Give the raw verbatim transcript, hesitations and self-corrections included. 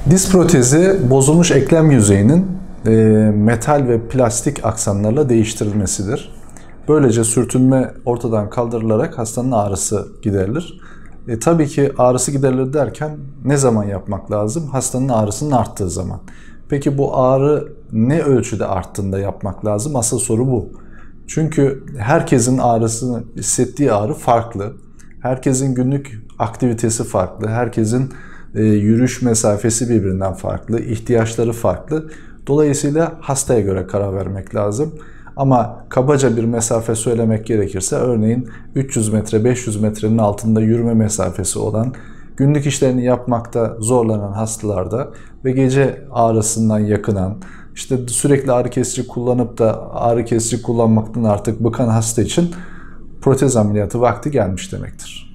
Diz protezi bozulmuş eklem yüzeyinin e, metal ve plastik aksamlarla değiştirilmesidir. Böylece sürtünme ortadan kaldırılarak hastanın ağrısı giderilir. E, tabii ki ağrısı giderilir derken ne zaman yapmak lazım? Hastanın ağrısının arttığı zaman. Peki bu ağrı ne ölçüde arttığında yapmak lazım? Asıl soru bu. Çünkü herkesin ağrısını hissettiği ağrı farklı. Herkesin günlük aktivitesi farklı. Herkesin e, yürüyüş mesafesi birbirinden farklı. İhtiyaçları farklı. Dolayısıyla hastaya göre karar vermek lazım. Ama kabaca bir mesafe söylemek gerekirse örneğin üç yüz metre, beş yüz metrenin altında yürüme mesafesi olan, günlük işlerini yapmakta zorlanan hastalarda ve gece ağrısından yakınan, işte sürekli ağrı kesici kullanıp da ağrı kesici kullanmaktan artık bıkan hasta için protez ameliyatı vakti gelmiş demektir.